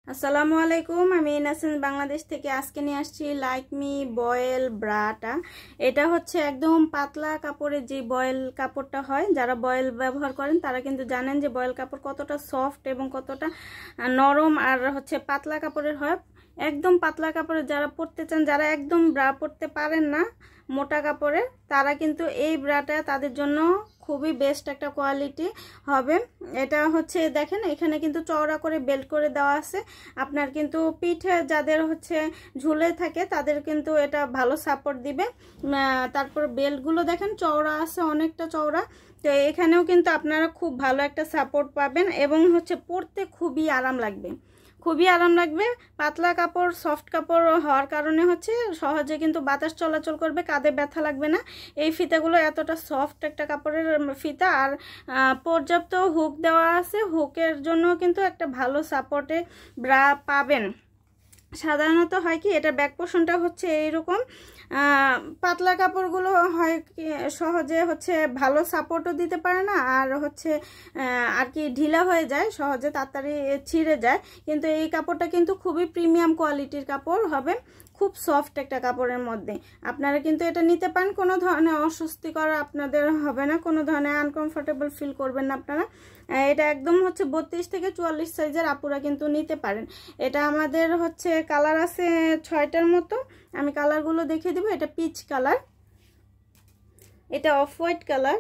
আসসালামু আলাইকুম। আমি নাসিন বাংলাদেশ থেকে আজকে নিয়ে আসছি লাইকমি বয়েল ব্রাটা। এটা হচ্ছে একদম পাতলা কাপড়ের যে বয়েল কাপড়টা হয়, যারা বয়েল ব্যবহার করেন তারা কিন্তু জানেন যে বয়েল কাপড় কতটা সফট এবং কতটা নরম আর হচ্ছে পাতলা কাপড়ের হয়। একদম পাতলা কাপড়ের যারা পরতে চান, যারা একদম ব্রা পরতে পারেন না মোটা কাপড়ে, তারা কিন্তু এই ব্রাটা তাদের জন্য খুবই বেস্ট একটা কোয়ালিটি হবে। এটা হচ্ছে দেখেন এখানে কিন্তু চওড়া করে বেল্ট করে দেওয়া আছে। আপনার কিন্তু পিঠে যাদের হচ্ছে ঝুলে থাকে তাদের কিন্তু এটা ভালো সাপোর্ট দিবে। তারপর বেল্টগুলো দেখেন চওড়া আছে, অনেকটা চওড়া। তো এখানেও কিন্তু আপনারা খুব ভালো একটা সাপোর্ট পাবেন এবং হচ্ছে পরতে খুবই আরাম লাগবে, খুবই আরাম লাগবে। পাতলা কাপড় সফট কাপড় হওয়ার কারণে হচ্ছে সহজে কিন্তু বাতাস চলাচল করবে, কাঁধে ব্যথা লাগবে না। এই ফিতাগুলো এতটা সফট একটা কাপড়ের ফিতা, আর পর্যাপ্ত হুক দেওয়া আছে। হুকের জন্য কিন্তু একটা ভালো সাপোর্টে ব্রা পাবেন। সাধারণত হয় কি, এটা ব্যাক পোর্শনটা হচ্ছে এইরকম। পাতলা কাপড়গুলো হয় কি সহজে হচ্ছে ভালো সাপোর্টও দিতে পারে না, আর হচ্ছে আর কি ঢিলা হয়ে যায়, সহজে তাড়াতাড়ি ছিঁড়ে যায়। কিন্তু এই কাপড়টা কিন্তু খুবই প্রিমিয়াম কোয়ালিটির কাপড় হবে, খুব সফট একটা কাপড়ের মধ্যে। আপনারা কিন্তু এটা নিতে পারেন, কোনো ধরনের অস্বস্তিকর আপনাদের হবে না, কোনো ধরনের আনকমফোর্টেবল ফিল করবেন না আপনারা। এটা একদম হচ্ছে 32 থেকে 44 সাইজের আপুরা কিন্তু নিতে পারেন। এটা আমাদের হচ্ছে কালার আছে 6টার মতো, আমি কালারগুলো দেখিয়ে দেবো। এটা পিচ কালার, এটা অফ হোয়াইট কালার,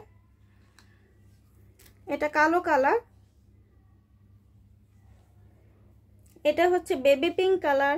এটা কালো কালার, এটা হচ্ছে বেবি পিঙ্ক কালার।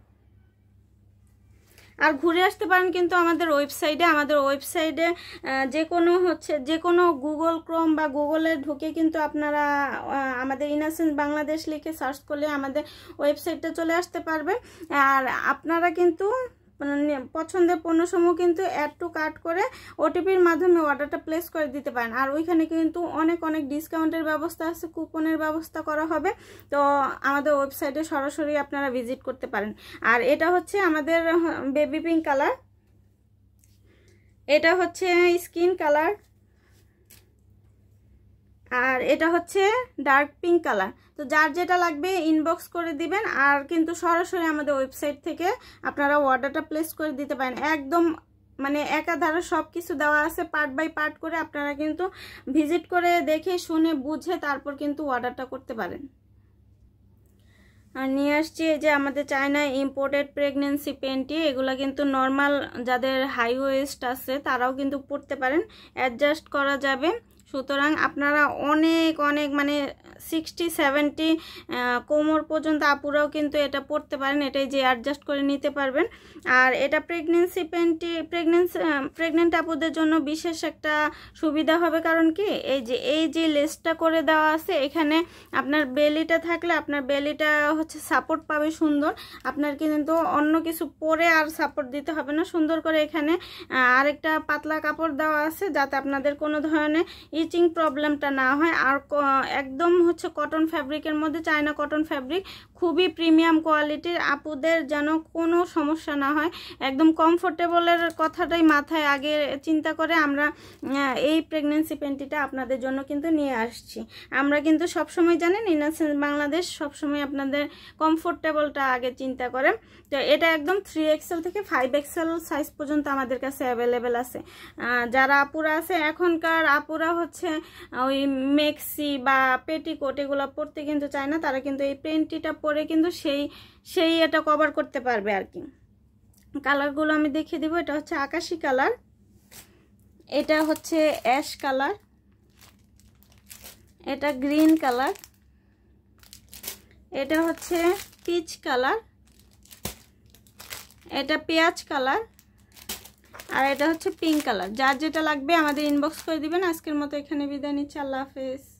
আর ঘুরে আসতে পারেন কিন্তু আমাদের ওয়েবসাইটে যে কোনো গুগল ক্রোম বা গুগলে ঢুকে কিন্তু আপনারা আমাদের ইনাসেন্স বাংলাদেশ লিখে সার্চ করলে আমাদের ওয়েবসাইটটা চলে আসতে পারবে। আর আপনারা কিন্তু পছন্দের পণ্যসমূহ কিন্তু অ্যাড টু কার্ট করে ওটিপির মাধ্যমে অর্ডারটা প্লেস করে দিতে পারেন। আর ওইখানে কিন্তু অনেক ডিসকাউন্টের ব্যবস্থা আছে, কুপনের ব্যবস্থা করা হবে। তো আমাদের ওয়েবসাইটে সরাসরি আপনারা ভিজিট করতে পারেন। আর এটা হচ্ছে আমাদের বেবি পিঙ্ক কালার, এটা হচ্ছে স্কিন কালার, আর এটা হচ্ছে ডার্ক পিঙ্ক কালার। তো যার যেটা লাগবে ইনবক্স করে দিবেন, আর কিন্তু সরাসরি আমাদের ওয়েবসাইট থেকে আপনারা অর্ডারটা প্লেস করে দিতে পারেন। একদম মানে একাধারে সব কিছু দেওয়া আছে, পার্ট বাই পার্ট করে আপনারা কিন্তু ভিজিট করে দেখে শুনে বুঝে তারপর কিন্তু অর্ডারটা করতে পারেন। আর নিয়ে আসছি এই যে আমাদের চায়না ইম্পোর্টেড প্রেগনেন্সি প্যান্টি। এগুলা কিন্তু নর্মাল যাদের হাই ওয়েস্ট আছে তারাও কিন্তু পরতে পারেন, অ্যাডজাস্ট করা যাবে। সুতরাং আপনারা অনেক মানে 60-70 কোমর পর্যন্ত আপুরাও কিন্তু এটা পরতে পারেন, এটাই যে অ্যাডজাস্ট করে নিতে পারবেন। আর এটা প্রেগনেন্সি প্যান্টি, প্রেগনেন্ট আপুদের জন্য বিশেষ একটা সুবিধা হবে। কারণ কি, এই যে লেসটা করে দেওয়া আছে, এখানে আপনার বেলিটা থাকলে আপনার বেলিটা হচ্ছে সাপোর্ট পাবে সুন্দর। আপনার কিন্তু অন্য কিছু পরে আর সাপোর্ট দিতে হবে না। সুন্দর করে এখানে আরেকটা পাতলা কাপড় দেওয়া আছে যাতে আপনাদের কোনো ধরনের ইচিং প্রবলেমটা না হয়। আর একদম হচ্ছে কটন ফ্যাব্রিকের মধ্যে, চায়না কটন ফ্যাব্রিক, খুবই প্রিমিয়াম কোয়ালিটির। আপুদের যেন কোনো সমস্যা না হয়, একদম কমফোর্টেবলের কথাটাই মাথায় আগে চিন্তা করে আমরা এই প্রেগনেন্সি প্যান্টিটা আপনাদের জন্য কিন্তু নিয়ে আসছি। আমরা কিন্তু সবসময় জানেন ইনাসেন্স বাংলাদেশ সবসময় আপনাদের কমফোর্টেবলটা আগে চিন্তা করে। তো এটা একদম 3XL থেকে 5XL সাইজ পর্যন্ত আমাদের কাছে অ্যাভেলেবেল আছে। যারা আপুরা আছে, এখনকার আপুরা হচ্ছে ওই মেক্সি বা পেটিকোট এগুলো পরতে কিন্তু চায় না, তারা কিন্তু এই প্যান্টিটা পরে কিন্তু সেই এটা কভার করতে পারবে আর কি। কালারগুলো আমি দেখিয়ে দিব। এটা হচ্ছে আকাশি কালার, এটা হচ্ছে অ্যাশ কালার, এটা গ্রিন কালার, এটা হচ্ছে পিচ কালার, এটা পেঁয়াজ কালার, আর এটা হচ্ছে পিঙ্ক কালার। যার যেটা লাগবে আমাদের ইনবক্স করে দিবেন। আজকের মতো এখানে বিদায় নিচ্ছি। আল্লাহ হাফেজ।